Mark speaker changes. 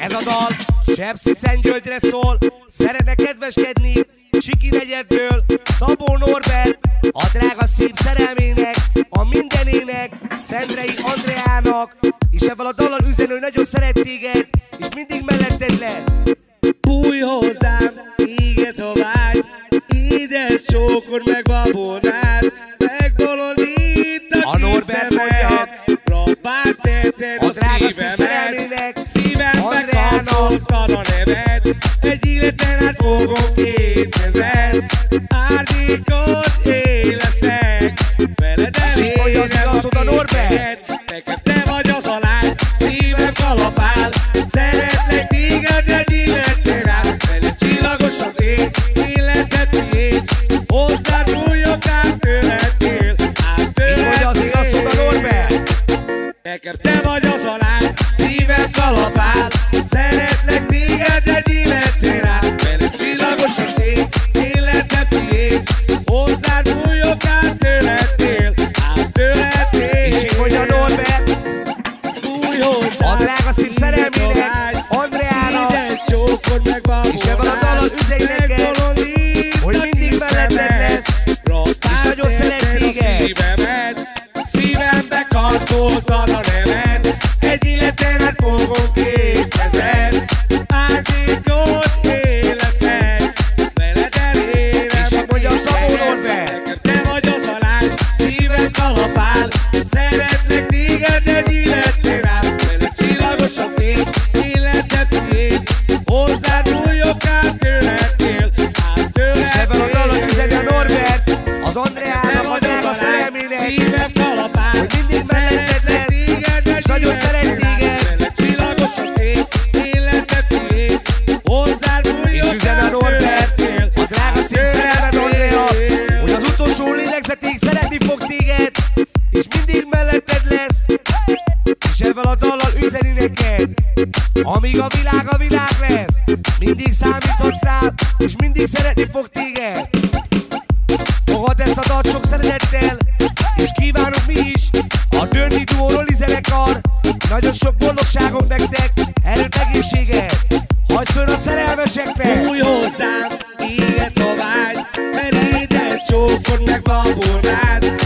Speaker 1: Ez a dal Sepsiszentgyörgyre szól, szeretne kedveskedni Csiki negyedből Szabó Norbert, a drága szív szerelmének, a mindenének, Szendrei Andreának, és ebben a dallal üzenő, hogy nagyon szeret téged, és mindig melletted lesz.
Speaker 2: Bújj hozzám, ígért ha vágy, édes csókod meg babonáz, megbolondítak
Speaker 1: a Norbert mondja,
Speaker 2: rabbát tetted a szívemet, szívembe kapcsoltad a neved, egy életen át fogom kétezed, árnyékot éleszek, veled elérem neked te vagy az a lány, szívem kalapál, szeretlek téged egy életén át, veled csillagos az ég, életed tiéd, hozzád bújok át tőlednél, nekem te vagy az a lány, szívem kalapál, szeretlek téged egy életén át, veled csillagos az ég, életed tiéd, hozzád bújok át tőlednél,
Speaker 1: és így mondja Norbert, a drága szív szerelmének, Andreának, és ebben a dallal üzenj neked, hogy mindig melletted lesz, és nagyon szeret téged.
Speaker 2: Szívembe karcoltad a neved, egy életen át fogom képezed, árnyékot éleszek, veled elérem
Speaker 1: és így mondja a Szabó Norbert,
Speaker 2: te vagy az a lány, szívem kalapál, szeretlek téged egy életén át, veled csillagos az ég, életed tiéd, hozzád bújok át tőlednél,
Speaker 1: és ebben a dallal üzeni a Norbert, az Andreának, a drága szerelmének,
Speaker 2: szívem kalapál,
Speaker 1: hogy mindig melletted lesz, és nagyon szeret téged,
Speaker 2: veled csillagos az ég, életed tiéd, hozzád bújok
Speaker 1: és üzeni a Norbert, a drága szív szerelmed Andrea, hogy az utolsó lélegzetig szeretni fog téged, és mindig melletted lesz, és ebben a dallal üzeni neked, amíg a világ lesz, mindig számíthatsz rád, és mindig szeretni fog téged. Fogad ezt a dalt sok szeretettel, és kívánunk mi is a Döndi Duo Roli zenekar nagyon sok boldogságot nektek, erőt, egészséget, hagyd szóljon a szerelmeseknek.
Speaker 2: Bújj hozzám, éget a vágy, mert édes csókod meg babonáz,